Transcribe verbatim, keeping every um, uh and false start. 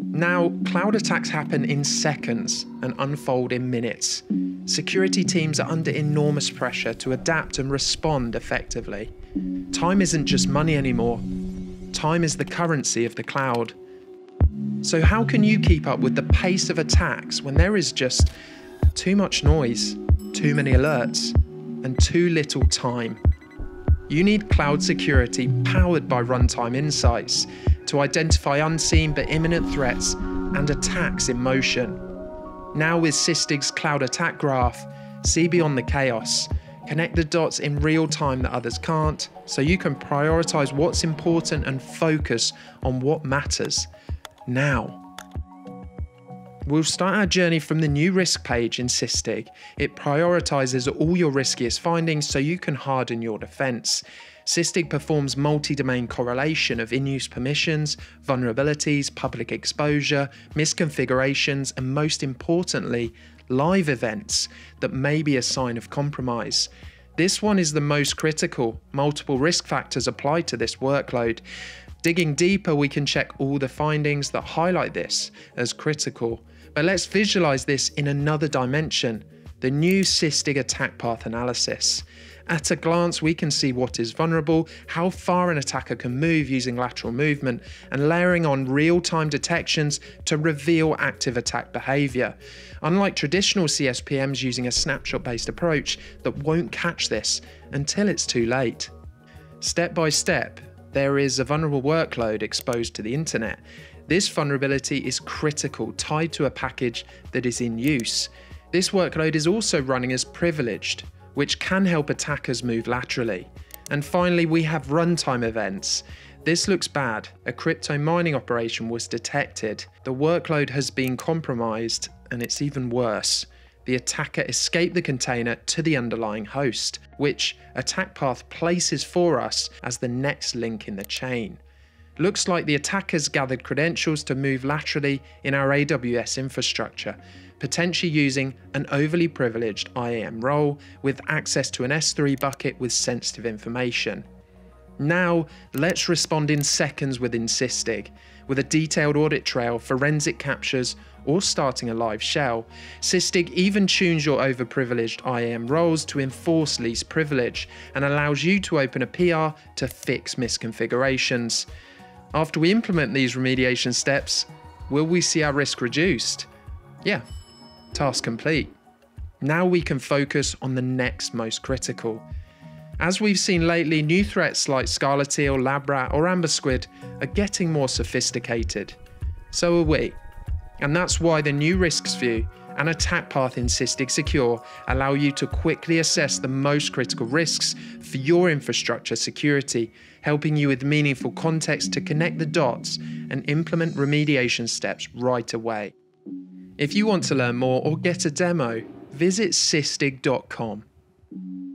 Now, cloud attacks happen in seconds and unfold in minutes. Security teams are under enormous pressure to adapt and respond effectively. Time isn't just money anymore. Time is the currency of the cloud. So how can you keep up with the pace of attacks when there is just too much noise, too many alerts, and too little time? You need cloud security powered by runtime insights to identify unseen but imminent threats and attacks in motion. Now with Sysdig's Cloud Attack Graph, see beyond the chaos, connect the dots in real time that others can't, so you can prioritize what's important and focus on what matters now. We'll start our journey from the new risk page in Sysdig. It prioritizes all your riskiest findings so you can harden your defense. Sysdig performs multi-domain correlation of in-use permissions, vulnerabilities, public exposure, misconfigurations, and most importantly, live events that may be a sign of compromise. This one is the most critical. Multiple risk factors apply to this workload. Digging deeper, we can check all the findings that highlight this as critical. But let's visualize this in another dimension, the new Sysdig Attack Path analysis. At a glance, we can see what is vulnerable, how far an attacker can move using lateral movement, and layering on real-time detections to reveal active attack behavior. Unlike traditional C S P Ms using a snapshot-based approach that won't catch this until it's too late. Step by step, there is a vulnerable workload exposed to the internet. This vulnerability is critical, tied to a package that is in use. This workload is also running as privileged, which can help attackers move laterally. And finally, we have runtime events. This looks bad. A crypto mining operation was detected. The workload has been compromised, and it's even worse. The attacker escaped the container to the underlying host, which Attack Path places for us as the next link in the chain. Looks like the attackers gathered credentials to move laterally in our A W S infrastructure, potentially using an overly privileged I A M role with access to an S three bucket with sensitive information. Now, let's respond in seconds within Sysdig. With a detailed audit trail, forensic captures, or starting a live shell, Sysdig even tunes your overprivileged I A M roles to enforce least privilege and allows you to open a P R to fix misconfigurations. After we implement these remediation steps, will we see our risk reduced? Yeah, task complete. Now we can focus on the next most critical. As we've seen lately, new threats like Scarlet Eel, Lab Rat, or Amber Squid are getting more sophisticated. So are we. And that's why the new risks view and attack path in Sysdig Secure allow you to quickly assess the most critical risks for your infrastructure security, helping you with meaningful context to connect the dots and implement remediation steps right away. If you want to learn more or get a demo, visit sysdig dot com.